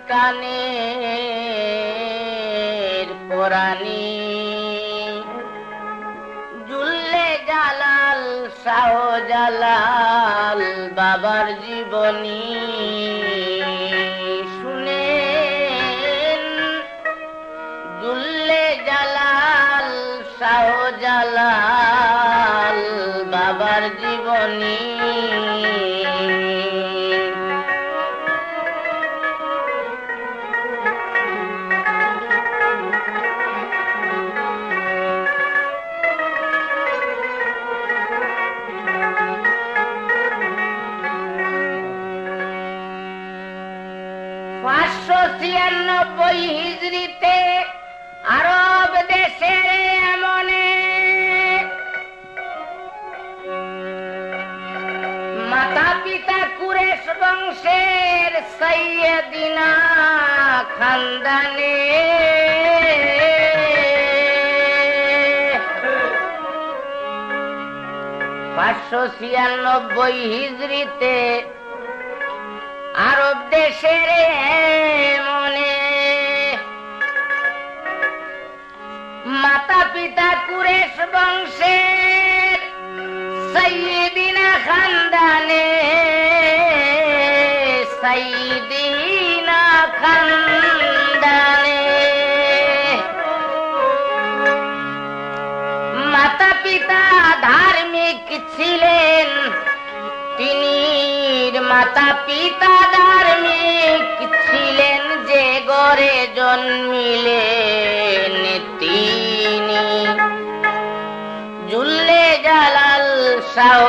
কানের পরানি জুল্লে জালাল শাহ জালাল বাবার জীবনী শুনেন জুল্লে জালাল শাহ জালাল বাবার জীবনী হিজরিতে আরব দেশের এমনে মাতা পিতা কুরেশ বংশের সৈয়দিনা খানদানে 596 হিজরিতে আরব দেশের মনে মাতা পিতা কুরেশ বংশের সৈয়দিনা খানদানে সৈয়দিনা খানদানে মাতা পিতা ধার্মিক ছিলেন তিনির মাতা পিতা ধার্মিক ছিলেন যে গড়ে জন্মিলেন তিনি জুল্লে জালাল শাহ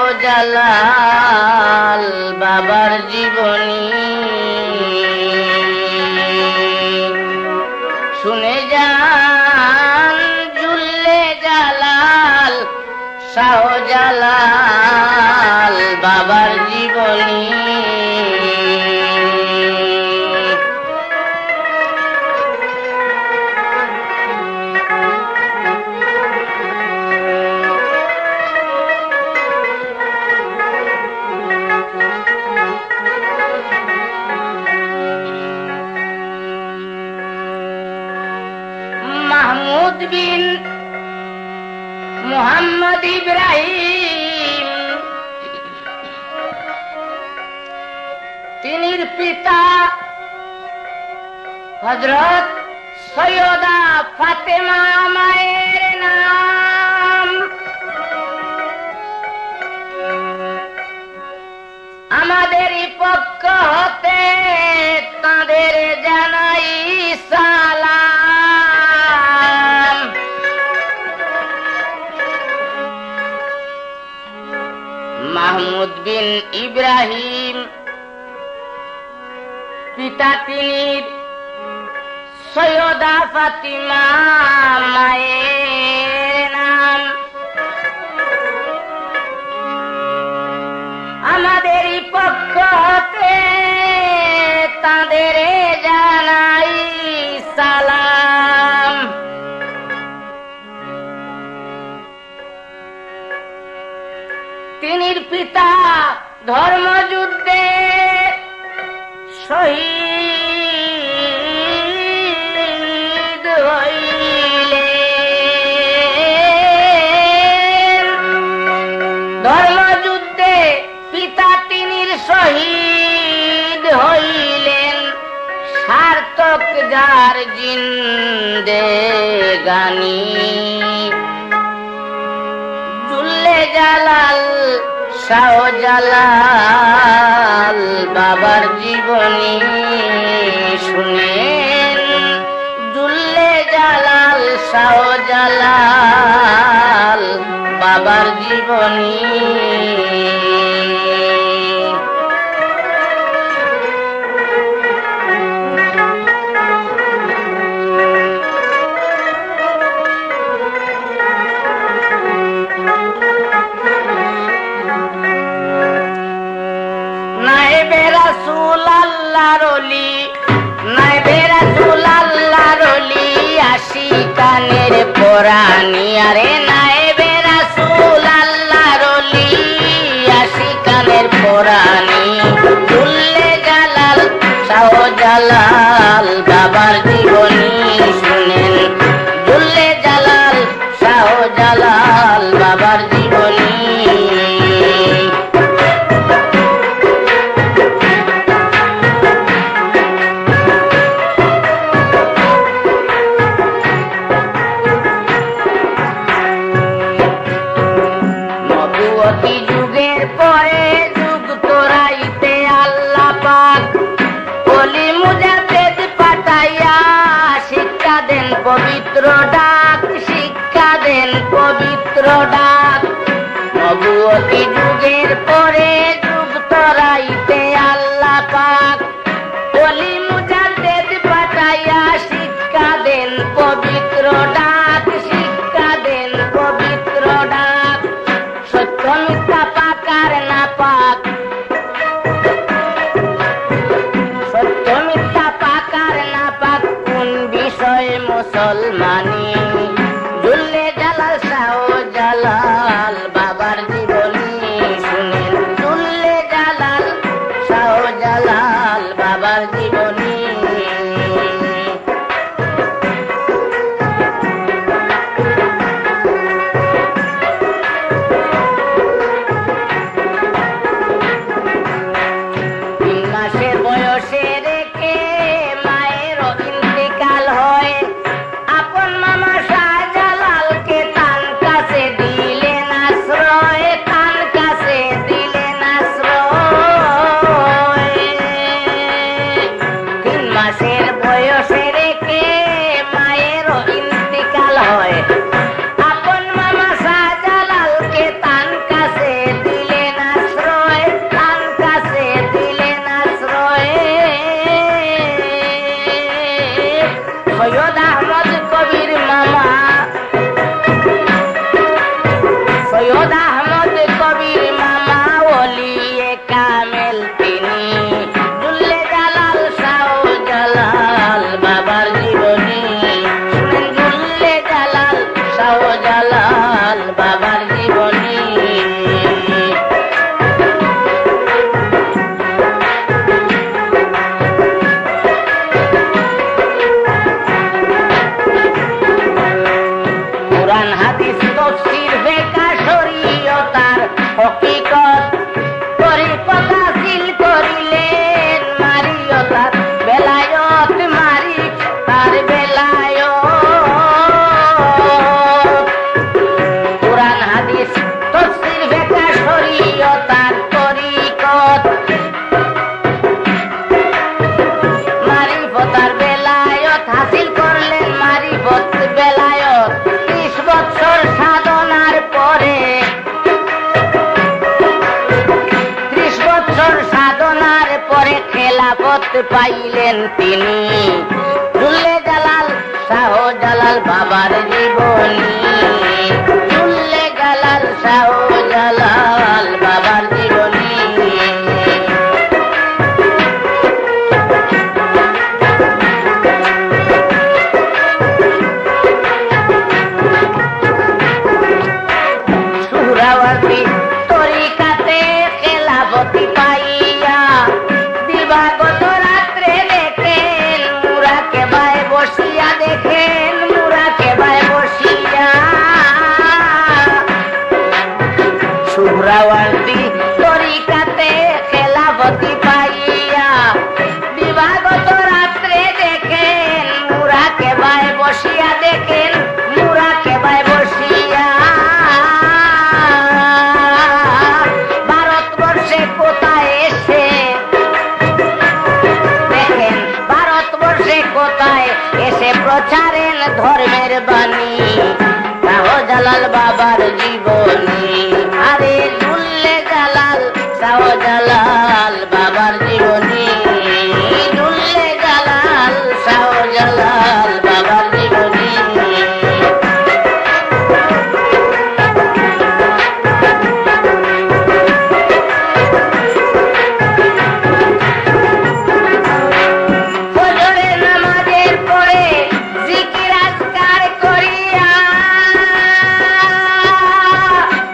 জালাল বাবার জীবনী শুনে যান জুল্লে জালাল শাহ জালাল বাবার জীবনী মাহমুদ বিন মুহাম্মদ ইব্রাহিম তিনির পিতা হযরত সৈয়দা ফাতেমা মায়ের নাম আমাদের পক্ষ হতে তাদের জানাই সালাম মাহমুদ বিন ইব্রাহিম পিতা তিনির সৈয়দা ফাতিমা মায়ের নাম আমাদের পক্ষ হতে তাদের জানাই সালাম তিনির পিতা ধর্মযুদ্ধে শহীদ হইলেন ধর্মযুদ্ধে পিতা তিনির শহীদ হইলেন সার্থক যার জিন্দেগানি জুল্লে জালাল শাহ জালাল বাবার জীবনী শুনেন জুল্লে জালাল শাহ জালাল বাবার জীবনী কানের পরানি আরে নায়েবে রাসূল আল্লাহর ওলি আশিকানের পরানি জুল্লে জালাল শাহ জালাল বাবার জীবনী শুনেন, জুল্লে জালাল শাহ জালাল বাবার জীবনী। নবুয়তি যুগের পরে যুগ তোরাইতে আল্লাহ পাক ওলি মুজাদ্দেদ পাঠাইয়া শিক্ষা দেন পবিত্র ডাক, শিক্ষা দেন পবিত্র ডাক। নবুয়তি যুগের পরে যুগ তোরাইতে আল্লাহ পাক ওলি মুজাদ্দেদ পাঠাইয়া শিক্ষা দেন পবিত্র ডাক, শিক্ষা দেন পবিত্র ডাক। সত্য মিথ্যা পাক আর না পাক, সত্য মিথ্যা পাক আর না পাক কোন বিষয়ে মুসলমানি, জুল্লে জালাল শাহ জালাল বাবার জীবনী শুনেন, জুল্লে জালাল শাহ জালাল বাবার জীবনী। বয়সে রেখে মায়ের ইন্তিকাল হয়, আপন মামা শাহজালালকে তার কাছে দিলেন আশ্রয়, তার কাছে দিলেন আশ্রয়। 3 মাসের বয়সে রেখে মায়ের ইন্তিকাল হয়, আপন মামা শাহজালালকে তার কাছে দিলেন আশ্রয়, তার কাছে দিলেন আশ্রয়। সৈয়দ আহমদ কবির মামা, সৈয়দ আহমদ কবির মামা ওলিয়ে কামেল তিনি, জুল্লে জালাল শাহ জালাল বাবার জীবনী শুনেন, জুল্লে জালাল শাহ জালাল বাবার জীবনী। কুরআন হাদিস তাফসীর ফিকহ শরীয়তার হকিকত তরিকত হাসিল করিলেন, মারিয়তার বেলায়ত মারি তার বেলায়ত। কুরআন হাদিস তাফসীর ফিকহ শরীয়তার তরিকত মারিফতার বেলায়ত হাসিল করলেন, মারিফত বেলায়ত 30 বছর সাধনার পরে, 30 বছর সাধনার পরে খেলাফত পাইলেন তিনি, জুল্লে জালাল শাহ জালাল বাবার জীবনী, জুল্লে জালাল শাহ জালাল বাবার জীবনী। সুহরাওয়ার্দী তরিকাতে খেলাফতি পাইয়া দিবাগত রাত্রে দেখেন মুরাকে বায় বসিয়া, দেখেন মুরাকে বায় বসিয়া। সুহরাওয়ার্দী তরিকাতে খেলাফতি পাইয়া দিবাগত রাত্রে দেখেন মুরাকে বায় বসিয়া, দেখেন মুরাকে বায় বসিয়া। ভারতবর্ষে কোথায় এসে দেখেন, ভারতবর্ষে কোথায় এসে প্রচারেন ধর্মের বাণী, শাহ জালাল বাবার জীবনী। আরে জুল্লে জালাল শাহ জালাল বাবার জীবনী, জুল্লে জালাল শাহ জালাল বাবার জীবনী। ফজরের নামাজের পরে জিকির আজকার করিয়া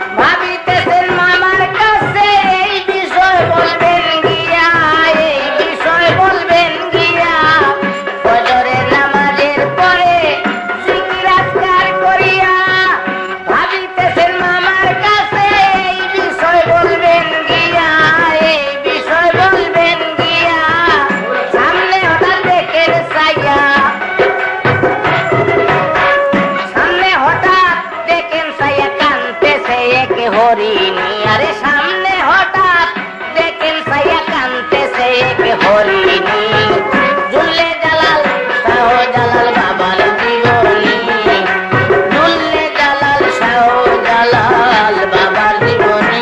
বাণী। আরে সামনে হঠাৎ দেখেন সাইয়া কানতেছে এক হরিণী। জুল্লে জালাল শাহ জালাল বাবার জীবনী, জুল্লে জালাল শাহ জালাল বাবার জীবনী।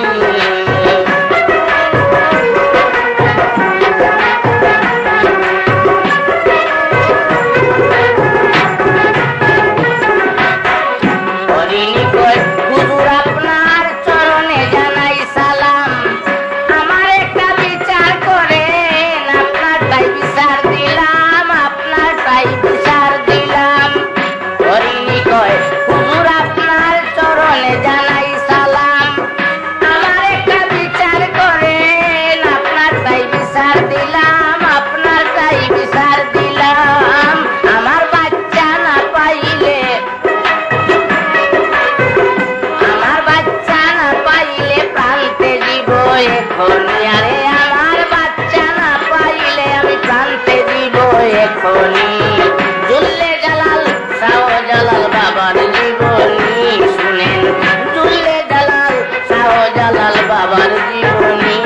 হরিণী কয় হুজুর আপনার চরণে জানাই সালাম, আমার একটা বিচার করেন, আপনারটাই বিচার দিলাম, আপনারটাই বিচার দিলাম। হরিণী কয় হুজুর আপনার চরণে জানাই সালাম, আমার একটা বিচার করেন, আপনারটাই বিচার দিলাম, আপনারটাই বিচার দিলাম। আমার বাচ্চা না পাইলে, আমার বাচ্চা না পাইলে প্রান্তে জীব এখনই। আরে আমার বাচ্চা না পাইলে আমি প্রান্তে জীব এখনই। জুল্লে জালাল শাহ জালাল বাবার জীবনী শুনেন, জুল্লে জালাল শাহ জালাল বাবার জীবনী।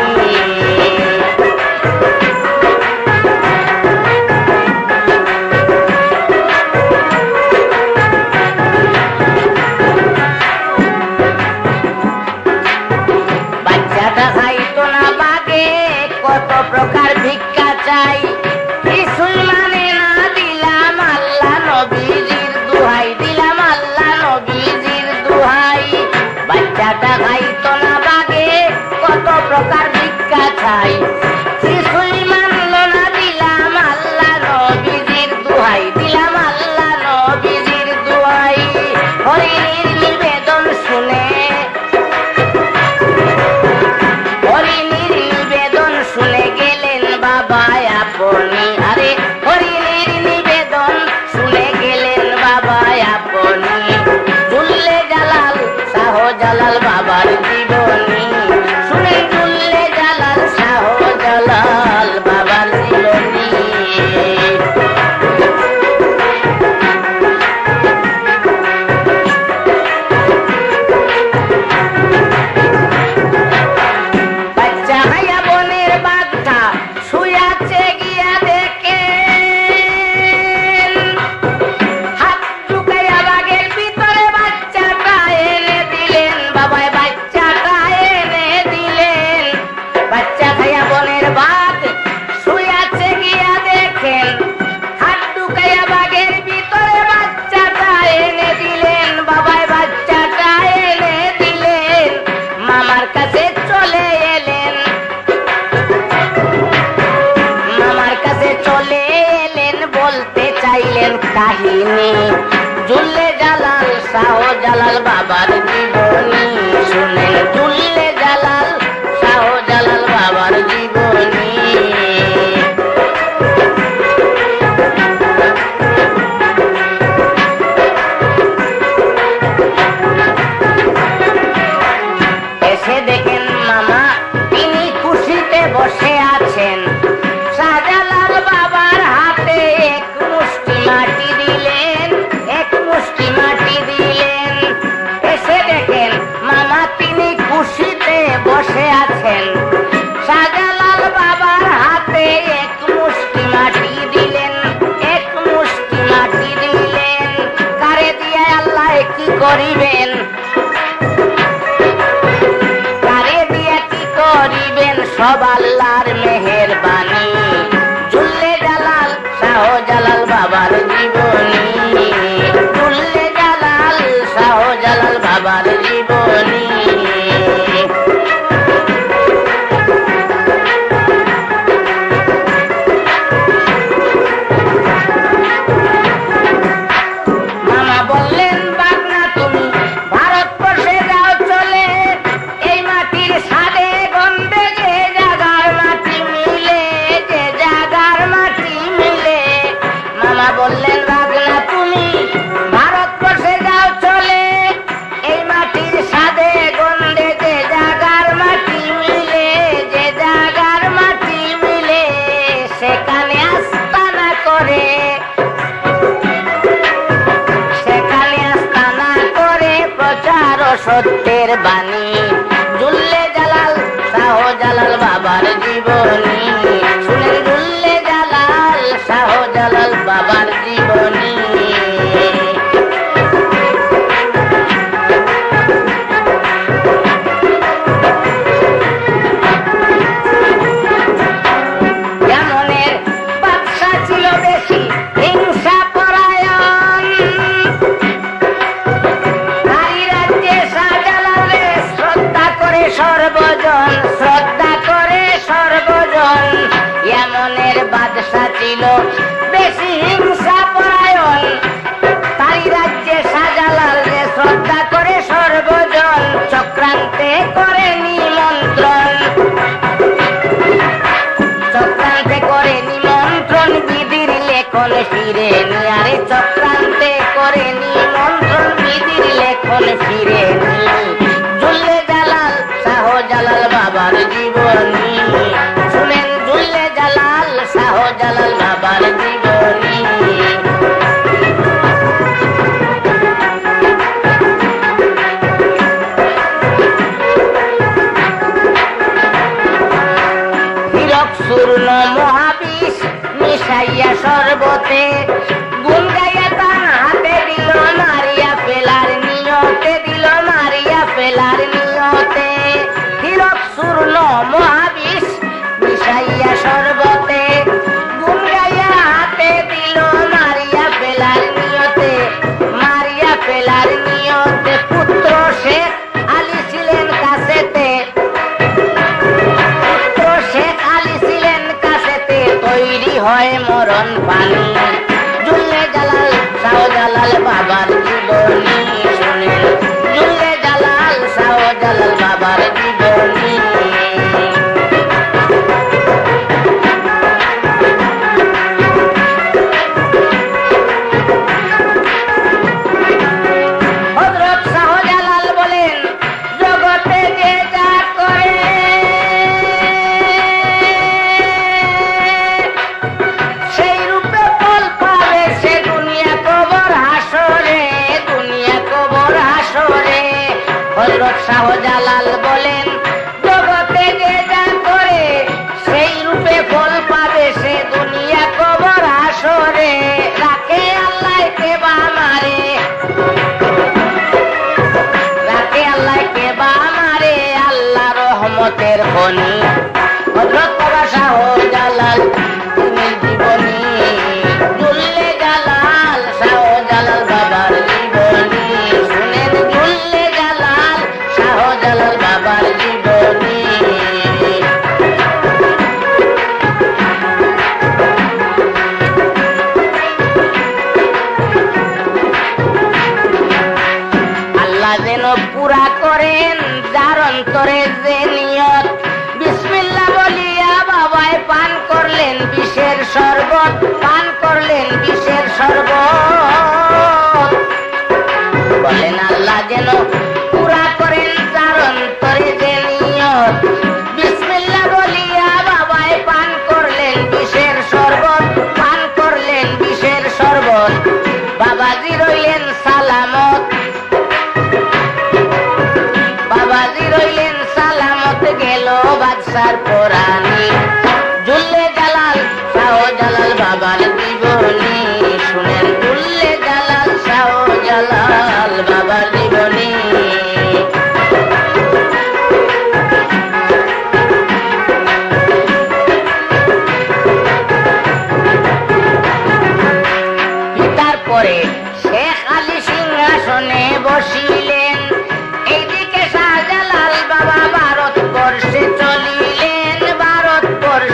বাচ্চাটা খাইতো না বাগে, কত প্রকার ভিক্ষা চাই, কিছুই মানে না, দিলাম আল্লাহ নবীজির দুহাই, দিলাম আল্লাহ নবীজির দুহাই। বাচ্চাটা খাইতো না বাগে, কত প্রকার ভিক্ষা চাই, কিছুই মানলো না, দিলাম আল্লাহ নবীজির দুহাই, দিলাম আল্লাহ নবীজির দুহাই। হরিণীর নিবেদন শুনে, হরিণীর নিবেদন শুনে গেলেন বাবা আপনি। আরে হরিণীর নিবেদন শুনে গেলেন বাবা আপনি। জুল্লে জালাল শাহ জালাল বাবার জীবনী শুনে, জুল্লে জালাল শাহ জালাল বাবার জীবনী। বাচ্চা হাইয়া বনের বাঘটা শুয়াছে গিয়া দেখেন, হাত ঢুকাইয়া বাঘের ভিতরে বাচ্চাটা এনে দিলেন, বাবায় বাচ্চাটা এনে দিলেন। বাচ্চা খাইয়া বনের বাঘ শুয়াছে গিয়া দেখেন, হাত ঢুকাইয়া বাঘের ভিতরে বাচ্চাটা এনে দিলেন, বাবায় বাচ্চাটা এনে দিলেন। মামার কাছে চলে এলেন, মামার কাছে চলে এলেন, বলতে চাইলেন কাহিনী। জুল্লে জালাল শাহ জালাল বাবার জীবনী শুনেন, জুল্লে জালাল শাহ জালাল বাবার জীবনী। এসে দেখেন মামা তিনি খুশিতে বসে আছেন, শাহজালাল বাবার হাতে এক মুষ্টি মাটি দিলেন, এক মুষ্টি মাটি দিলেন। এসে দেখেন মামা তিনি খুশিতে বসে আছেন, শাহজালাল বাবার হাতে এক মুষ্টি মাটি দিলেন, এক মুষ্টি মাটি দিলেন। কারে দিয়ে আল্লাহ কি করিবেন, কারে দিয়ে কি করিবেন, সব আল্লাহর মেহেরবানি। জুল্লে জালাল শাহ জালাল বাবার জীবনী, জুল্লে জালাল শাহ জালাল বাবার জীবনী। মামা বললেন বাগনা তুমি ভারতবর্ষে যাও চলে, এই মাটির স্বাদে গন্ধে যে জাগার মাটি মিলে, যে জাগার মাটি মিলে। মামা বললেন বাগনা তুমি ভারতবর্ষে যাও চলে, এই মাটির স্বাদে গন্ধে যে জাগার মাটি মিলে, যে জাগার মাটি মিলে। সেখানে আস্তানা করে, সেখানে আস্তানা করে প্রচার ও সত্যের বাণী। জুল্লে পরায়ণ, শ্রদ্ধা করে সর্বজন। এমনের বাদশা ছিল বেশি হিংসা পরায়ণ, তারই রাজ্যে শাহজালাল রে শ্রদ্ধা করে সর্বজন, চক্রান্তে করে নিমন্ত্রণ, চক্রান্তে করে নিমন্ত্রণ, বিধির লেখন ফিরে নিয়ারে, চক্রান্তে করে নিমন্ত্রণ, বিধির লেখন ফিরে নি। জুল্লে জালাল শাহজালাল বাবার জীবনী, শুনেন জুল্লে জালাল শাহজালাল বাবার জীবনী। হীরক চূর্ণ মহাবিষ মিশাইয়া শরবতে, গুণ গাইয়া তার হাতে দিল মারিয়া ফেলার নিয়তে, দিল মারিয়া ফেলার নিয়তে। হীরক চূর্ণ মহাবিষ মিশাইয়া শরবতে, গুণ গাইয়া হাতে দিল মারিয়া ফেলার নিয়তে, মারিয়া ফেলার নিয়তে। পুত্র শেখ আলী ছিলেন কাছেতে, পুত্র শেখ আলী ছিলেন কাছেতে, তৈরি হয় মরণ পানি। জুল্লে জালাল শাহজালাল বাবার জীবনী, শুনেন জুল্লে জালাল শাহজালাল বাবার জীবনী। হযরত শাহজালাল বলেন, জগতে যে যা করে সেই রূপে ফল পাবে সে, দুনিয়া কবর হাসরে, দুনিয়া কবর হাসরে। হযরত শাহজালাল বলেন, জগতে যে যা করে সেই রূপে ফল পাবে সে, দুনিয়া কবর হাসরে। রাখে আল্লাহ কে বা মারে, রাখে আল্লাহ কে বা মারে, আল্লাহ রহমতের খনি। হযরত বাবা শাহজালাল তিনি জীবনী, জুল্লে জালাল শাহজালাল বাবার জীবনী, শুনেন জুল্লে জালাল শাহজালাল বাবার জীবনী। আল্লাহ যেন পুরা করেন যার অন্তরে যে নিয়ত, বিসমিল্লাহ বলিয়া বাবায় পান করলেন বিষের শরবত, পান করলেন বিষের শরবত। বলেন আল্লাহ যেন পুরা করেন যার অন্তরে যে নিয়ত, বিসমিল্লাহ বলিয়া বাবায় পান করলেন বিষের শরবত, পান করলেন বিষের শরবত। বাবাজি রইলেন সালামত, বাবাজি রইলেন সালামত, গেল বাদশার পরানি। জুল্লে জালাল শাহজালাল বাবার জীবনী, শুনেন জুল্লে জালাল শাহজালাল বাবার জীবনী। পিতার পরে শেখ আলী সিংহাসনে বসিলেন, এইদিকে শাহজালাল বাবা ভারতবর্ষে চলিলেন, ভারতবর্ষে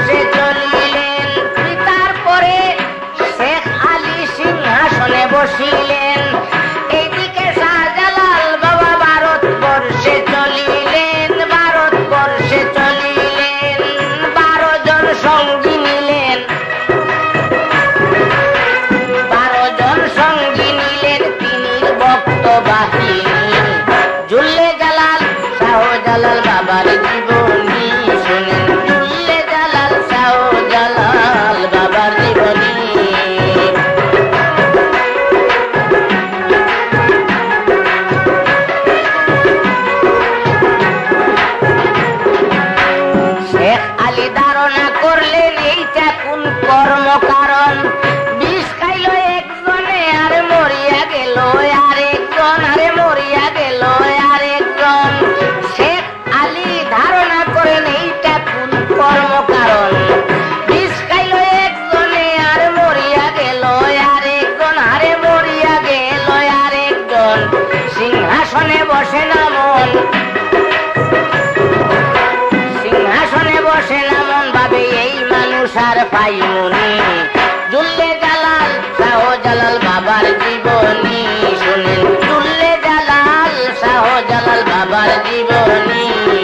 আর পাইমুনি। জুল্লে জালাল শাহজালাল বাবার জীবনী শুনেন, জুল্লে জালাল শাহজালাল বাবার জীবনী।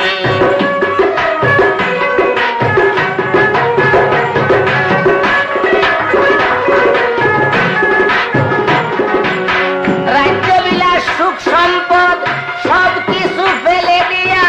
রাজ্যবিলাস সুখ সম্পদ সব কিছু ফেলে দিয়া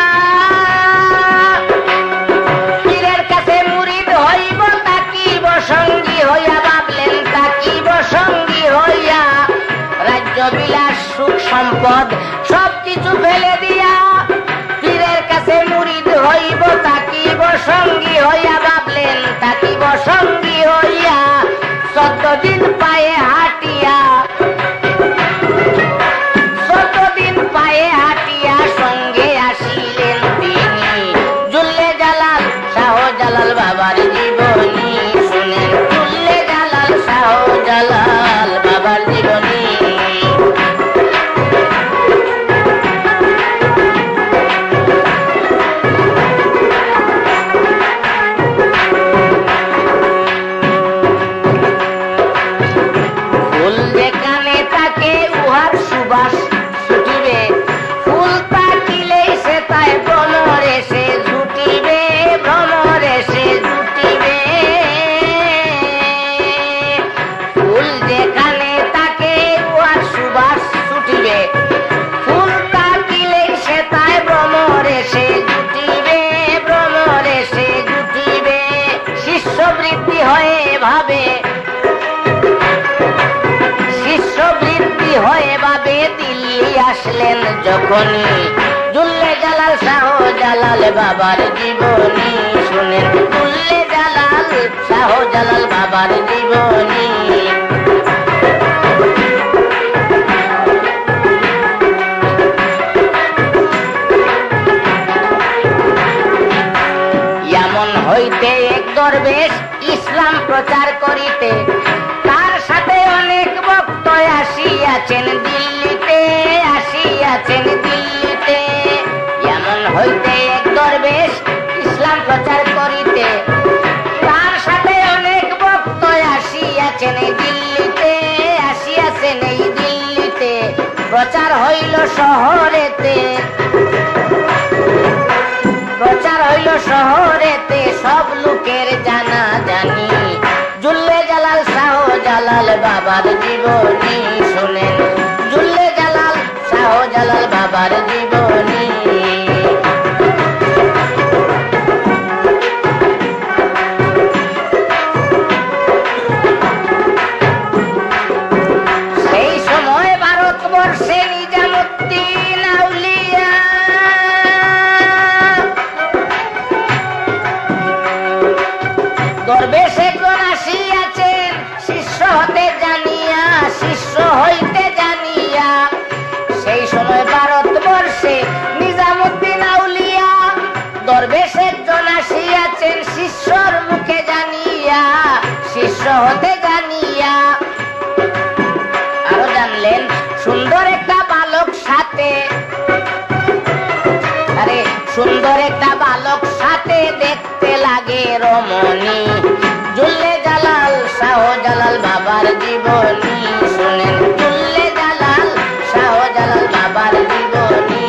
পীরের কাছে মুরিদ হইব তাকিব সঙ্গী হইয়া, ভাবলেন তাকিব সঙ্গী হইয়া। রাজ্যবিলাস সুখ সম্পদ সব কিছু ফেলে দিয়া পীরের কাছে মুরিদ হইব তাকিব সঙ্গী হইয়া, ভাবলেন তাকিব সঙ্গী হইয়া। 14 দিন পায়ে হাঁটিয়া, 14 দিন পায়ে হাঁটিয়া সঙ্গে আসিলেন তিনি। জুল্লে জালাল শাহজালাল বাবার জীবনী শুনেন, জুল্লে জালাল শাহজালাল বাবার জীবনী। ফুল যেখানে থাকে উহার সুবাস ছুটিবে, ফুল তাকিলেই সে তাই ভ্রমরে সে জুটিবে, ভ্রমরে সে জুটিবে। ফুল যেখানে থাকে উহার সুবাস ছুটিবে, ফুল তাকিলেই সে তাই ভ্রমরে সে জুটিবে, ভ্রমরে সে জুটিবে। শিষ্যবৃত্তি হয়ে ভাবে, শিষ্যবৃত্তি হয়ে ভাবে দিল্লি আসলেন যখনই। জুল্লে জালাল শাহজালাল বাবার জীবনী শুনেন, জুল্লে জালাল শাহজালাল বাবার জীবনী। এমন হইতে এক দরবেশ ইসলাম প্রচার করিতে, তার সাথে অনেক ভক্ত আসিয়াছেন দিল্লিতে, আসিয়াছেন দিল্লিতে। এমন হইতে এক দরবেশ ইসলাম প্রচার করিতে, তার সাথে অনেক ভক্ত আসিয়াছেন দিল্লিতে, আসিয়াছেন এই দিল্লিতে। প্রচার হইল শহরেতে, প্রচার হইল শহরেতে, সব লোকের জানা জানি। জুল্লে জালাল শাহজালাল বাবার জীবনী শুনেন, জুল্লে জালাল শাহজালাল বাবার জীবনী। সেই সময় ভারতবর্ষে নিজামুদ্দিন আউলিয়া দরবেশ একজন আসিয়াছেন শিষ্য হতে জানিয়া, শিষ্য হইতে জানিয়া। সেই সময় ভারতবর্ষে নিজামুদ্দিন আউলিয়া দরবেশ একজন আসিয়াছেন শিষ্যর মুখে জানিয়া, শিষ্য হতে জানিয়া। আরো জানলেন সুন্দর একটা বালক সাথে, আরে সুন্দর একটা বালক সাথে দেখতে লাগে রমণী। জুল্লে জালাল শাহজালাল বাবার জীবনী শুনেন, জুল্লে জালাল শাহজালাল বাবার জীবনী।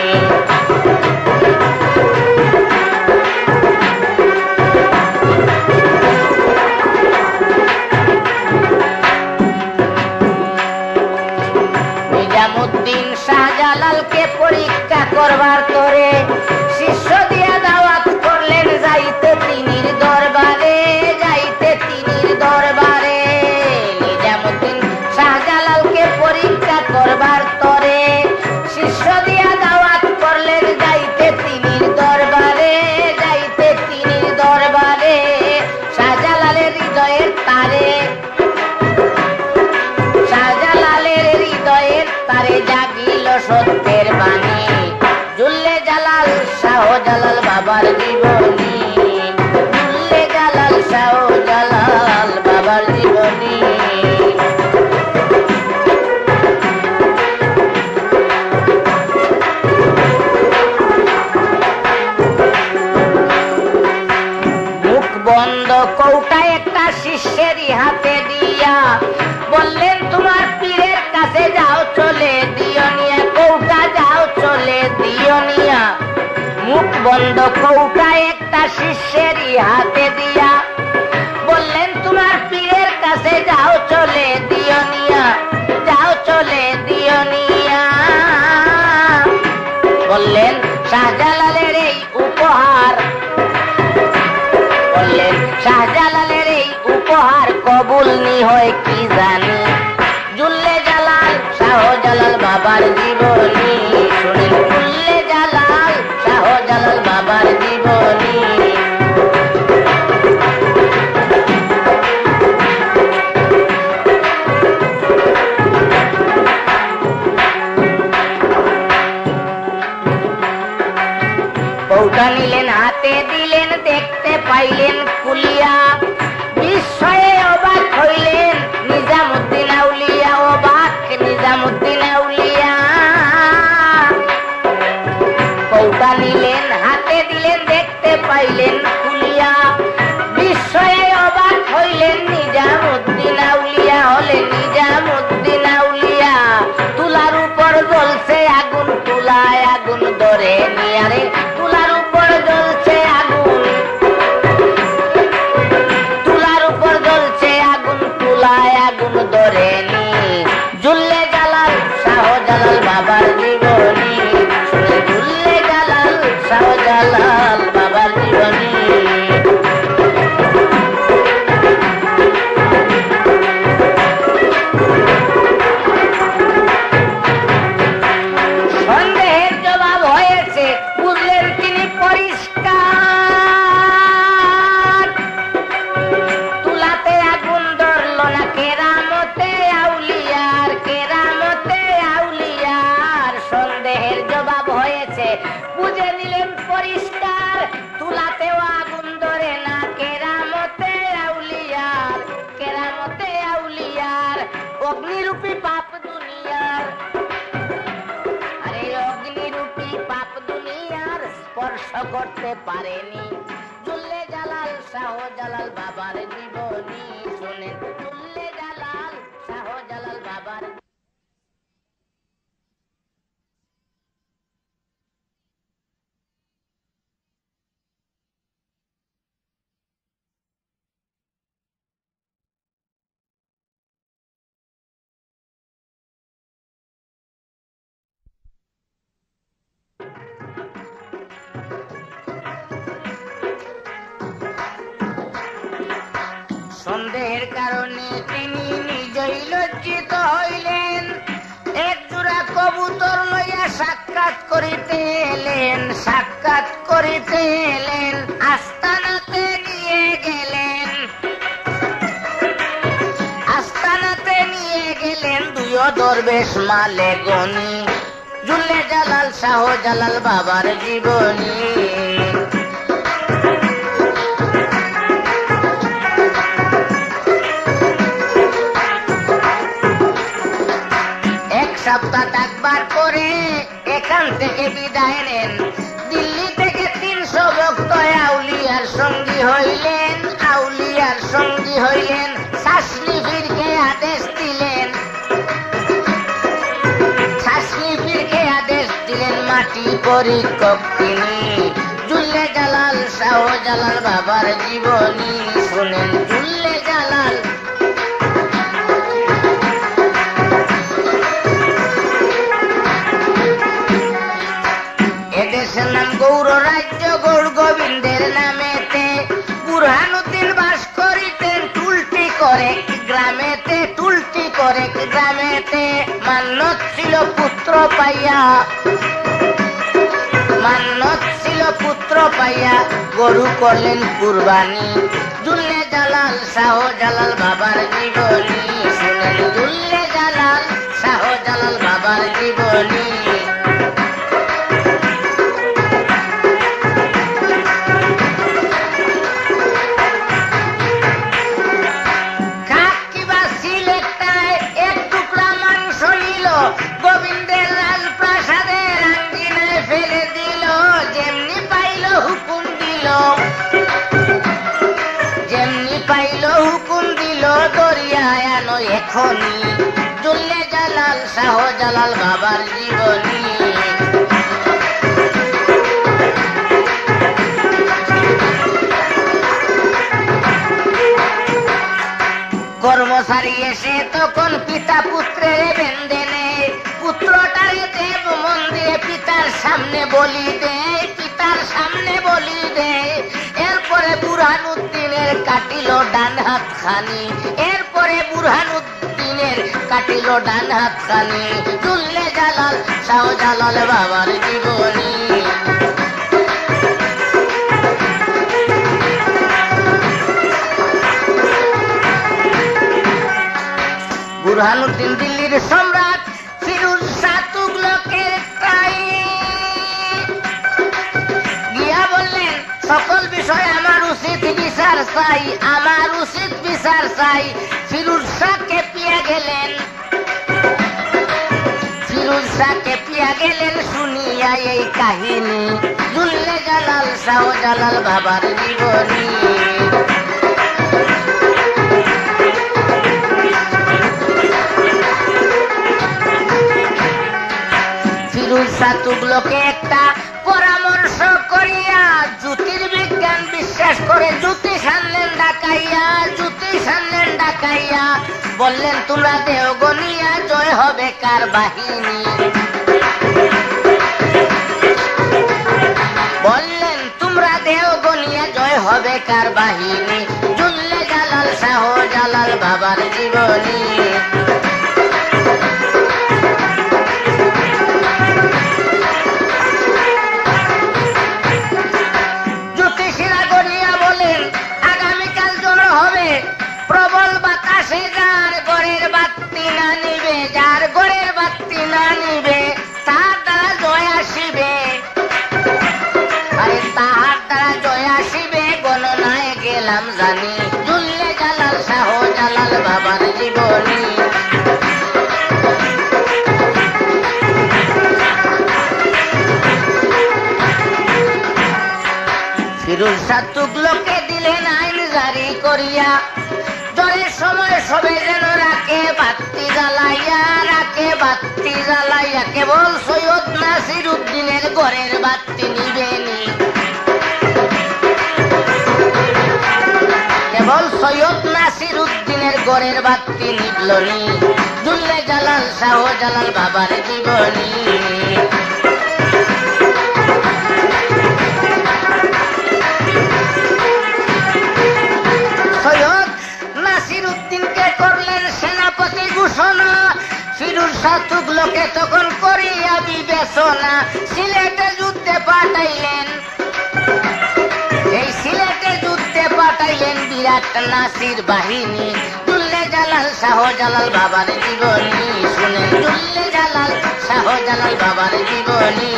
নিজামুদ্দিন শাহজালালকে পরীক্ষা করবার তরে শিষ্য দিয়া দাওয়াত করলেন যাইতে তিনির দরবারে, যাইতে তিনির দরবারে। নিজামুদ্দিন শাহজালালকে পরীক্ষা করবার তরে শিষ্য দিয়া দাওয়াত করলেন যাইতে তিনির দরবারে, যাইতে তিনির দরবারে। শাহজালালের হৃদয়ের তারে, শাহজালালের হৃদয়ের তারে জাগিল সত্যের বাণী। জুল্লে জালাল শাহজালাল বাবার জীবনী, জুল্লে জালাল শাহজালাল বাবার জীবনী। বন্ধ কৌটা একটা শিষ্যেরই হাতে দিয়া বললেন, তোমার পীরের কাছে যাও, চলে দিও নিয়া, কৌটা যাও, চলে দিও নিয়া। মুখ বন্ধ কৌটা একটা শিষ্যেরই হাতে দিয়া বললেন, তোমার পীরের কাছে যাও, চলে দিও নিয়া, যাও, চলে দিও নিয়া। বললেন, শাহজালালের এই উপহার, বললেন শাহজালালের এই উপহার কবুল নি হয় কি জানি। জুল্লে জালাল শাহজালাল বাবার জীবনী শুনেন, জুল্লে জালাল শাহজালাল বাবার জীবনী। কৌটা নিলেন, হাতে দিলেন, দেখতে পাইলেন খুলিয়া, বিস্ময়ে অবাক হইলেন নিজামুদ্দিন আউলিয়া, অবাক নিজামুদ্দিন আউলিয়া। কৌটা নিলেন, হাতে দিলেন, দেখতে পাইলেন খুলিয়া, বিস্ময়ে অবাক হইলেন নিজামুদ্দিন আউলিয়া, হলেন নিজামুদ্দিন আউলিয়া। তুলার উপর জ্বলছে আগুন, তুলায় আগুন ধরে নিয়ারে, তুলার উপর জ্বলছে আগুন, তুলার উপর জ্বলছে আগুন, তুলায় আগুন ধরে নি। জুল্লে জালাল শাহজালাল বাবার জীবনী শুনে, জুল্লে জালাল শাহজালাল বাবার জীবনী। সন্দেহের জবাব হয়েছে, বুঝলেন তিনি পরিষ্কার। তুলাতে আগুন ধরল না, কেরামতে আউলিয়ার, কেরামতে আউলিয়ার। সন্দেহের জবাব হয়েছে, বুঝে নিলেন পরিষ্কার। তুলাতেও আগুন ধরে না, কেরামতে আউলিয়ার, কেরামতে আউলিয়ার। অগ্নিরূপী পাপ দুনিয়ার, আরে অগ্নিরূপী পাপ দুনিয়ার স্পর্শ করতে পারেনি। জুল্লে জালাল শাহজালাল বাবার জীবনী শুনেন, জুল্লে জালাল শাহজালাল বাবার। সন্দেহের কারণে তিনি নিজেই লজ্জিত হইলেন। এক জোড়া কবুতর লইয়া সাক্ষাৎ করিতে এলেন, সাক্ষাৎ করিতে এলেন, আস্তানাতে নিয়ে গেলেন, আস্তানাতে নিয়ে গেলেন দুইও দরবেশ মালে গনি। জুল্লে জালাল শাহজালাল বাবার জীবনী। সপ্তাহ ডাকবার পরে এখান থেকে বিদায় নেন। দিল্লি থেকে 300 ভক্ত আউলিয়ার সঙ্গী হইলেন, আউলিয়ার সঙ্গী হইলেন। শাসনি পীরকে আদেশ দিলেন, শাসনি পীরকে আদেশ দিলেন, মাটি পরীক্ষক তিনি। জুল্লে জালাল শাহজালাল বাবার জীবনী শুনেন, জুল্লে জালাল। এদেশের নাম গৌর রাজ্য, গৌর গোবিন্দের নামেতে। বুরহানুদ্দিন বাস করিতেন টুলটি করে গ্রামেতে, টুলটি করে গ্রামেতে। মান্যত ছিল পুত্র পাইয়া, মান্যত ছিল পুত্র পাইয়া, গরু করলেন কুরবানি। জুল্লে জালাল শাহজালাল বাবার জীবনী শুনেন, জুল্লে জালাল শাহজালাল বাবার জীবনী। গোবিন্দের রাজপ্রাসাদের আঙ্গিনায় ফেলে দিল, যেমনি পাইল হুকুম দিল। আয়ানো এখনই জুল্লে জালাল শাহজালাল বাবার জীবনী। কর্মচারী এসে তখন পিতা পুত্রের বেঁধে নেয়, পুত্রটারে দেব মন্দিরে পিতার সামনে বলি দেয়, পিতার সামনে বলি দেয়। এরপরে বুরহানুদ্দিনের কাটিল ডান হাত খানি, এরপরে বুরহানুদ্দিনের কাটিল ডান হাত খানি। জুল্লে জালাল শাহজালাল বাবার জীবনী। বুরহানুদ্দিন দিল্লির সম্রাট ফিরোজ শাহ তুগলকের গিয়া বললেন সকল বিষয়ে আমার উচিত বিচার চাই, আমার উচিত বিচার চাই। ফিরোজ শাহকে পিয়া গেলেন, ফিরোজ শাহকে পিয়া গেলেন শুনিয়া এই কাহিনী। জুল্লে জালাল শাহজালাল বাবার জীবনী। ফিরোজ শাহ তুগলকে একটা পরামর্শ করিয়া জ্যোতির্বিজ্ঞান বিশ্বাস করে জ্যোতিষ আনলেন ডাকাইয়া, জ্যোতিষ আনলেন ডাকাইয়া। বললেন তোমরা দেও গনিয়া জয় হবে কার বাহিনী, বললেন তোমরা দেও গনিয়া জয় হবে কার বাহিনী। জুল্লে জালাল শাহজালাল বাবার জীবনী। প্রবল বাতাসে যার গড়ের বাতি না নিবে, যার গড়ের বাতি না নিবে তার দ্বারা জয় আসিবে, আরে তাহার দ্বারা জয় আসিবে গণনায় গেলাম জানি। জুল্লে জালাল শাহজালাল বাবার জীবনী। ফিরোজ শাহ তুগলকে দিলেন আইন জারি করিয়া, জ্বরের সময় সবে যেন রাখে বাতি জ্বালাইয়া, রাখে বাতি জ্বালাইয়া। কেবল সৈয়দ নাসির উদ্দিনের ঘরের বাতি নিবেনি, কেবল সৈয়দ নাসির উদ্দিনের ঘরের বাতি নিবলনি। জুল্লে জালাল শাহজালাল বাবার জীবনী। করলেন সেনাপতি ঘোষণা, ফিরোজ শাহ তুগলকে তখন করিয়া বিবেচনা সিলেটে যুদ্ধে পাঠাইলেন, এই সিলেটে যুদ্ধে পাঠাইলেন বিরাট নাসির বাহিনী। জুল্লে জালাল শাহজালাল বাবার জীবনী শুনেন, জুল্লে জালাল শাহজালাল বাবার জীবনী।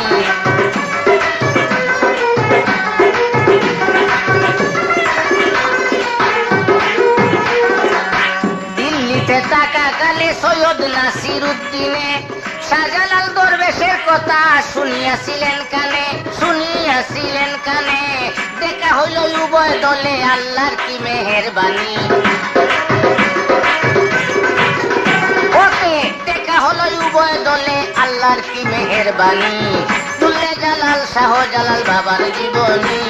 টাকাকালে সৈয়দ নাসির উদ্দিনে শাহজালাল দরবেশের কথা শুনিয়াছিলেন কানে, শুনিয়াছিলেন কানে। দেখা হইল উভয় দলে আল্লাহর কি মেহেরবানি, ওকে দেখা হলো উভয় দলে আল্লাহর কি মেহেরবানি। জুল্লে জালাল শাহজালাল বাবার জীবনী।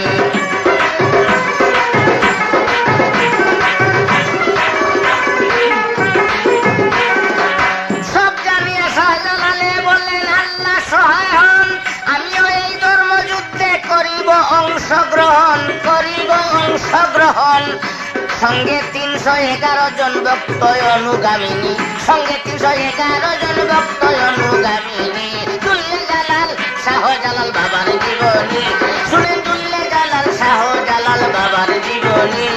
অংশগ্রহণ করিব অংশগ্রহণ, সঙ্গে 311 জন ভক্ত অনুগামিনী, সঙ্গে 311 জন ভক্ত অনুগামিনী। জুল্লে জালাল শাহজালাল বাবার জীবনী শুনে, জুল্লে জালাল শাহজালাল বাবার জীবনী।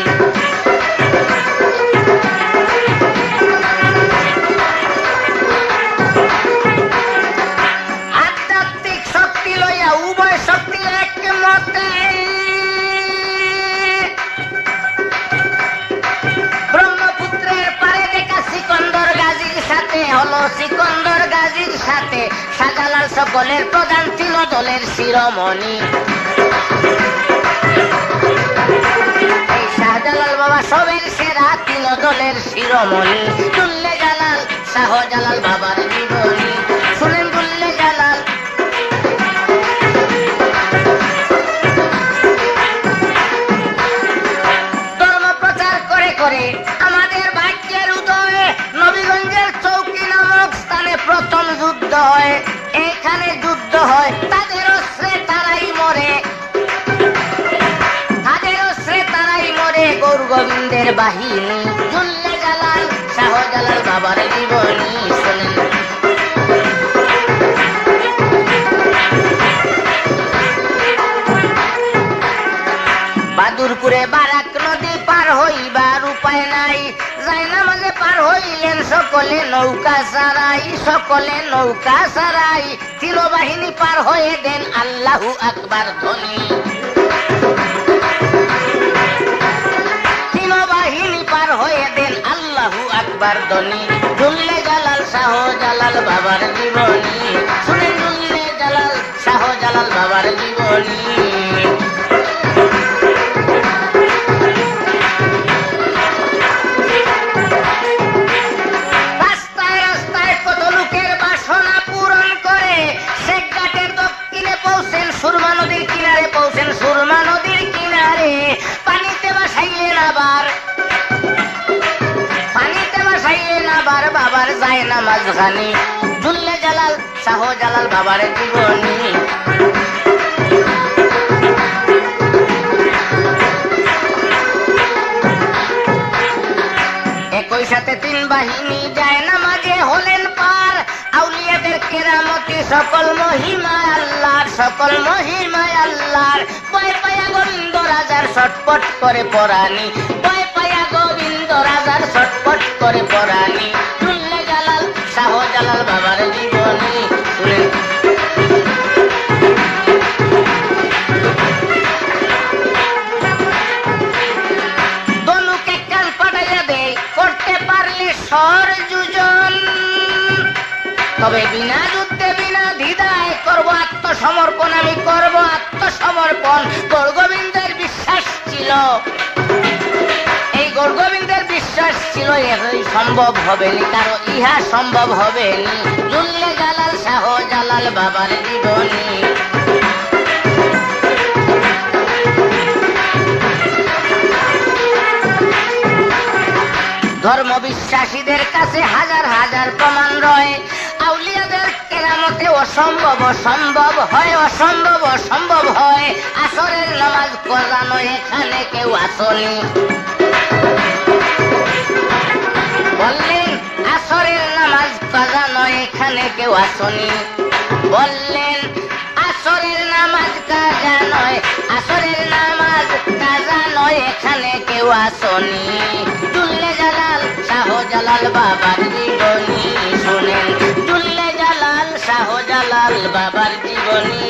আধ্যাত্মিক শক্তি লইয়া উভয় শক্তি এক মতে, ব্রহ্মপুত্রের পারে দেখা সিকন্দর গাজীর সাথে হলো, সিকন্দর গাজীর সাথে শাহজালাল সকলের প্রধান ছিল দলের শিরোমণি। এই শাহজালাল বাবা সবের সেরা ছিল দলের শিরোমণি দুল্লে জালাল শাহজালাল বাবার জীবনী শুনেন দুল্লে জালাল। ধর্ম প্রচার করে করে আমাদের ভাগ্যের উদয়ে নবীগঞ্জের চৌকি নামক স্থানে প্রথম যুদ্ধ হয়। এখানে যুদ্ধ হয়, তাদের অস্ত্রে তারাই মরে, তাদের অস্ত্রে তারাই মরে গৌর গোবিন্দের বাহিনী দুল্লে জালাল শাহজালাল বাবার জীবনী শোনেন। বাদুরপুরে বারাক নদী পার হইবার উপায় নাই, জায়নামাজে পার হইলেন সকলে নৌকা সারাই, সকলে নৌকা সারাই। তিন বাহিনী পার হয়ে দেন আল্লাহু আকবার ধ্বনি, তিন বাহিনী পার হয়ে দেন আল্লাহু আকবার ধ্বনি। দুল্লে জালাল শাহজালাল বাবার জীবনী শুনেন দুল্লে জালাল শাহজালাল বাবার জীবনী। সুরমা নদীর কিনারে পৌঁছেন, সুরমা নদীর কিনারে পানিতে ভাসাইলেন আবার, পানিতে ভাসাইলেন আবার বাবার জায়নামাজ খানি দুল্লে জালাল শাহজালাল বাবার জীবনী। একই সাথে তিন বাহিনী জায়নামাজে হলেন পার, আউলিয়াদের কেরামতি সকল মহিমায় আল্লাহর, সকল মহিমায় আল্লাহর। ভয় পায়া গোবিন্দ রাজার ছটপট করে পরানি, ভয় পায়া গোবিন্দ রাজার ছটপট করে পরানি দুল্লে জালাল শাহজালাল বাবার জীবনী শুনেন। দনুকে কান পাঠাইয়া দেয়, করতে পারলে সর যুজন, তবে বিনা যুদ্ধে বিনা দ্বিধায় করবো আত্মসমর্পণ, আমি করবো আত্মসমর্পণ। গৌর গোবিন্দের বিশ্বাস ছিল, এই গৌর গোবিন্দের বিশ্বাস ছিল এই সম্ভব হবে নি, কারো ইহা সম্ভব হবে নি। দুল্লে জালাল শাহজালাল বাবার জীবনী। ধর্ম বিশ্বাসীদের কাছে হাজার হাজার প্রমাণ রয়, আউলিয়াদের কেরামতে অসম্ভব অসম্ভব হয়, অসম্ভব অসম্ভব হয়। আসরের নামাজ করানো এখানে কেউ আসনি, বললেন আসরের নামাজ করানো এখানে কেউ আসনি, বললেন আসরের নামাজ কাজা নয়, আসরের নামাজ কাজা নয় এখানে কেউ আসনি। দুল্লে জালাল শাহজালাল বাবার জীবনী শুনেন, দুল্লে জালাল শাহজালাল বাবার জীবনী।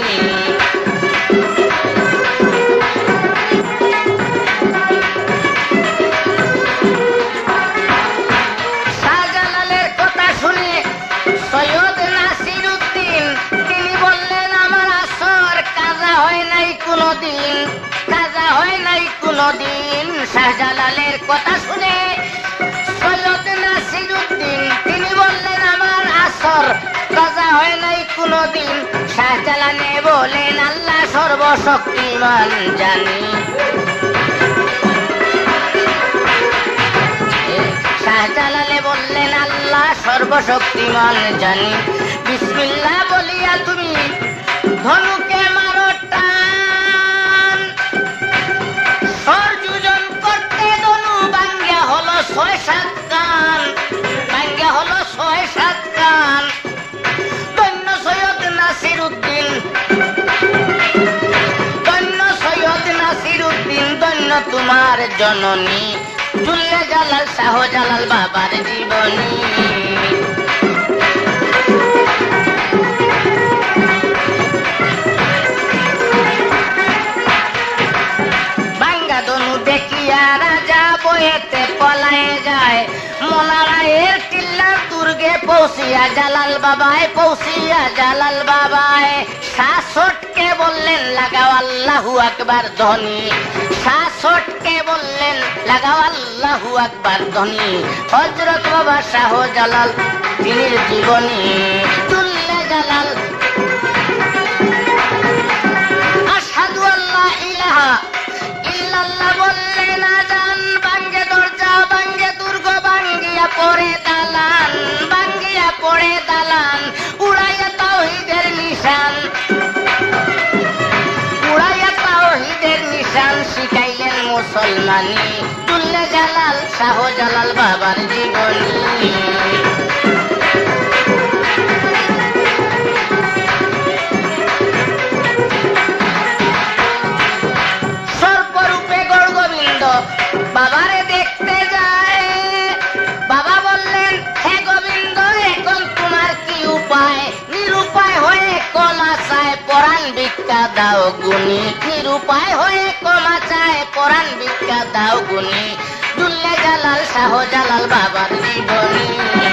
শাহজালালের কথা শুনে সৈয়দ নাসির উদ্দিন তিনি বললেন আমার আসর কাজা হয় নাই কোনদিন, কাজা হয় নাই কোনদিন। শাহজালালের কথা শুনে সৈয়দ নাসির উদ্দিন তিনি বললেন আমার আসর কাজা হয় নাই কোনদিন। শাহজালালে বলেন আল্লাহ সর্বশক্তিমান জানি, শাহজালালে বললেন আল্লাহ সর্বশক্তিমান জানি। বিসমিল্লাহ বলিয়া তুমি ধনুকে মারো টান, সরযুজন করতে ধনু ভাঙ্গা হলো ৬-৭ কান, ভাঙ্গা হলো ৬-৭ কান। ধন্য সৈয়দ নাসির উদ্দিন, ধন্য সৈয়দ নাসির উদ্দিন, ধন্য তোমার জননী দুল্লে জালাল শাহজালাল বাবার জীবনী। ভাঙ্গা ধনু দেখিয়া রাজা বয়েতে পলায় যায়, মোনারায়ের টিল্লা মক্কার দুর্গে পৌঁছিয়া জালাল বাবায় শাসককে বললেন লাগাও আল্লাহু আকবার ধ্বনি, শাসককে বললেন লাগাও আল্লাহু আকবার ধ্বনি। হযরত বাবা শাহজালাল তিনির জীবনী তুললে জালাল আশহাদু আল্লা ইলাহা ইল্লাল্লাহ বললেন আজান, ভাঙ্গে দরজা ভাঙ্গে দুর্গ ভাঙ্গিয়া পড়ে দালান, ভাঙ্গিয়া পড়ে দালান, উড়াইয়া তাওহীদের নিশান, উড়াইয়া তাওহীদের নিশান শিখাইলেন মুসলমানি। তুললে জালাল শাহজালাল বাবার জীবনী। সর্বরূপে গৌর গোবিন্দ বাবারে দেখতে যায়। বাবা বললেন হে গোবিন্দ এখন তোমার কি উপায়? নিরুপায় হয়ে ক্ষমা চায় পরাণ ভিক্ষা দাও গুণী, নিরুপায় হয়ে ক্ষমা চায় পরাণ ভিক্ষা দাও গুণী। তুললে জালাল শাহজালাল বাবার জীবনী।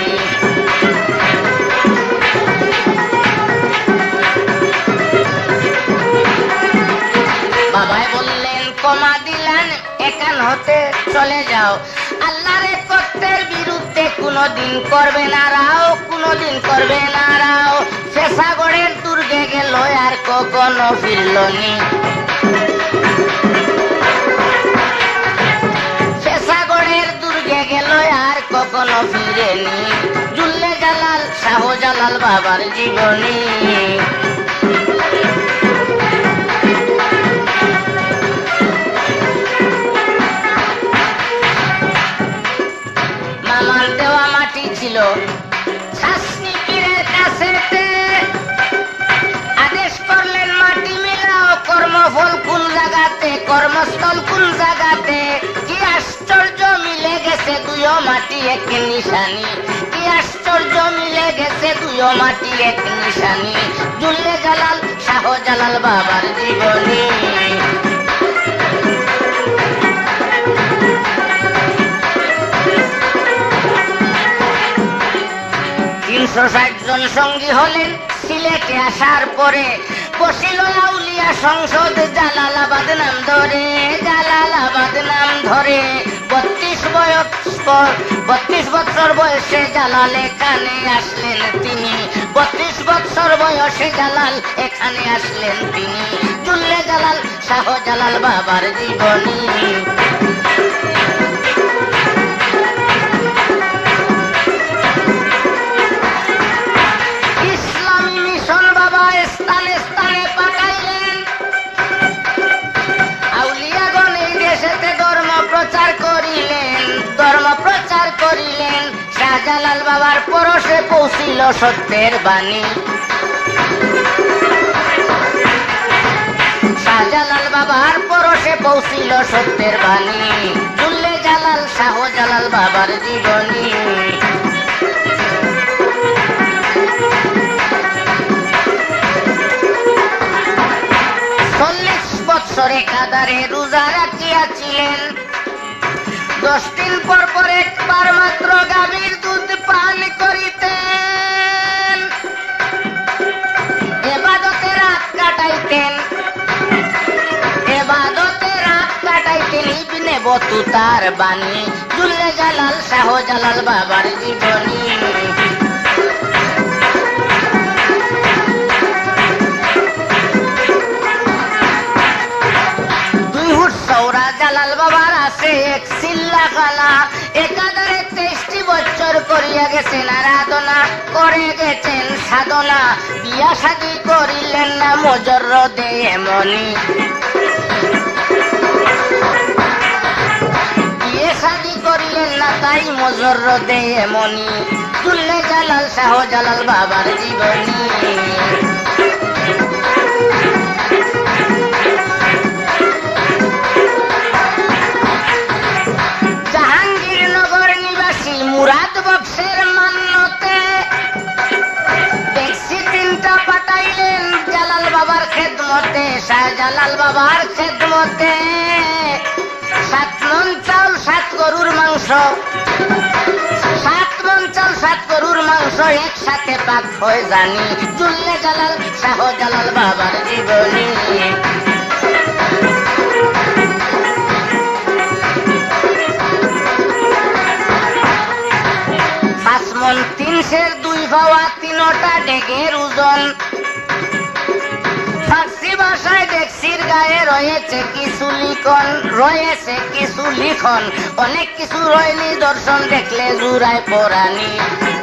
বাবাই বললেন ক্ষমা দিলেন এখান হতে চলে যাও, আল্লাহর কর্তের বিরুদ্ধে কোনদিন করবে না রাও, কোনদিন করবে না রাও। শেষাগড়ের দুর্গে গেল আর কখনো ফিরলনি, শেষাগড়ের দুর্গে গেল আর কখনো ফিরেনি। তুললে জালাল শাহজালাল বাবার জীবনী। মামার দেওয়া মাটি ছিল শাসনি পীরের কাছেতে, আদেশ করলেন মাটি মিলাও, কর্মফল কোন জায়গাতে, কর্মস্থল কোন জায়গাতে। কি আশ্চর্য মিলে গেছে দুইও মাটি এক নিশানি, কি আশ্চর্য মিলে গেছে দুইও মাটি এক নিশানি। তুললে জালাল শাহজালাল বাবার জীবনী। তিনশো 60 জন সঙ্গী হলেন সিলেটে আসার পরে, বসিল আউলিয়া সংসদ জালালাবাদ নাম ধরে, জালালাবাদ নাম ধরে। 32 বছর বয়সে জালাল এখানে আসলেন তিনি, 32 বছর বয়সে জালাল এখানে আসলেন তিনি। তুললে জালাল শাহজালাল বাবার জীবনী। স্থানে স্থানে পাঠাইলেন আউলিয়াগণ এই দেশেতে ধর্ম প্রচার করিলেন, ধর্ম প্রচার করিলেন। শাহজালাল বাবার পরশে পৌঁছিল সত্যের বাণী, শাহজালাল বাবার পরশে পৌঁছিল সত্যের বাণী। তুললে জালাল শাহজালাল বাবার জীবনী। 40 বৎসরে কাদারে রোজা রাখিয়াছিলেন, 10 দিন পর পর একবার মাত্র গাভীর দুধ পান করিতেন। এবাদতে রাত কাটাইতেন, এবাদতে রাত কাটাইতেন। ইবনে বতুতার বাণী। তুললে জালাল শাহজালাল বাবার জীবনী। সৌরা জালাল বাবার আছে এক চিল্লাখানা, একাধারে 23টি বছর করিয়া গেছেন আরাধনা, করে গেছেন সাধনা। বিয়া শাদী করিলেন না মুজররদে এমনি, বিয়ে শাদী করিলেন না তাই মুজররদে এমনি। তুললে জালাল শাহজালাল বাবার জীবনী। মুরাদ বক্সের মান্যতে ট্যাক্সি 3টা পাঠাইলেন জালাল বাবার খেদমতে, শাহজালাল বাবার খেদমতে। 7 মণ চাউল 7 গরুর মাংস, 7 মণ চাউল 7 গরুর মাংস একসাথে পাক হয়ে জানি জুল্লে জালাল শাহজালাল বাবার জীবনী 5 মণ 3 2 ভাওয়া 3টা ডেগের ওজন ফার্সি ভাষায় ডেকসির গায়ে রয়েছে কিছু লিখন অনেক কিছু রয়নি দর্শন দেখলে জুড়ায় পরানি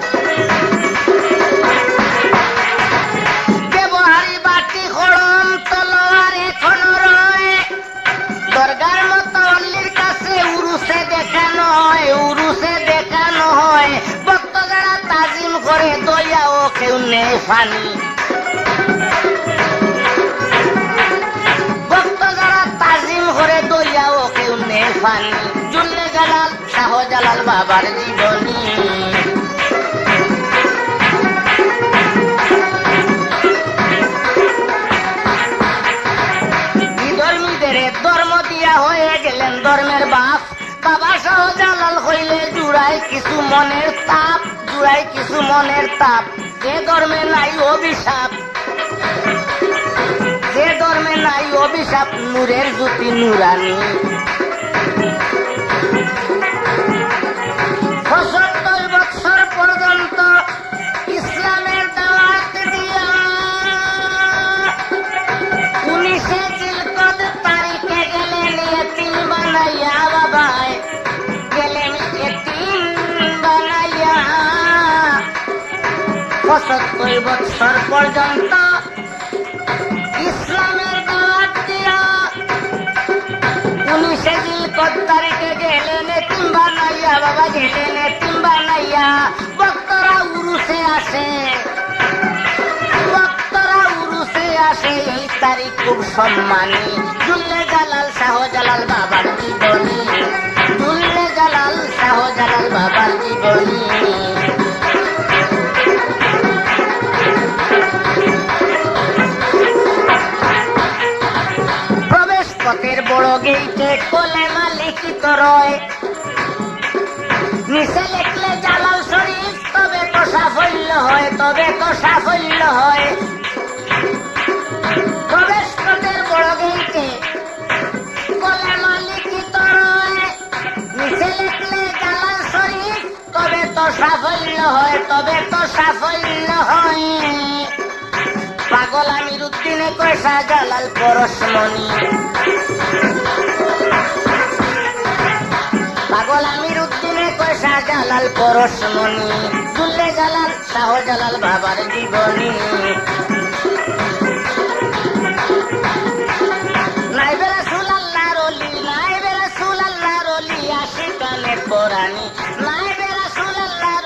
ব্যবহারী বাটি খড়ম তলোয়ার এখনো রয় দরগার মতো অল্লির কাছে উরুসে দেখানো হয় ভক্ত যারা তাজিম করে দয়াও কেউ নেই ফানি করে দইয়াও কেউ নেই ফানি জুল্লে জালাল শাহজালাল বাবার জীবনী বিধর্মীদের ধর্ম দিয়া হয়ে গেলেন ধর্মের বাপ বাবা শাহজালাল হইলে জুড়ায় কিছু মনের তাপ যে ধর্মে নাই অভিশাপ নূরের জ্যোতি নুরানি ৭৫ বছর পর্যন্ত ইসলামের দাওয়াত দিয়া 19 জিলকদ তারিখে গেলেন এতিম বানাইয়া বাবায় ৭৫ বছর পর্যন্ত ইসলামের দাওয়াত দিয়া 19 জিলকদ তারিখে গেলেন এতিম বানাইয়া বাবা ভক্তরা উরুসে আসে এই তারিখ খুব সম্মানী জুল্লে জালাল শাহজালাল বাবার জীবনী প্রবেশ পথের বড় গেইটে কলেমা লিখিত রয় নিচে লিখলে জালাল শরীফ তবে তো সাফল্য হয় প্রবেশ পথের বড় গেইটে কলেমা লিখিত রয় নিচে লিখলে জালাল শরীফ তবে তো সাফল্য হয় পাগল আমির উদ্দিনে কয় শাহজালাল পরশমণি জুল্লে জালাল শাহজালাল বাবার জীবনী নাইবে রাসূলুল্লাহর ওলি আশিকানের পরানি নাইবে রাসূলুল্লাহর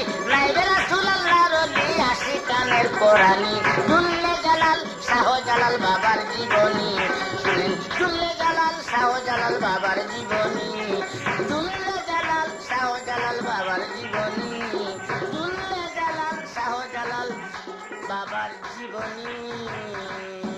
ওলি আশিকানের পরানি জুল্লে জালাল শাহজালাল বাবার জীবনী জুল্লে জালাল শাহজালাল বাবার জীবনী বাবার জীবনী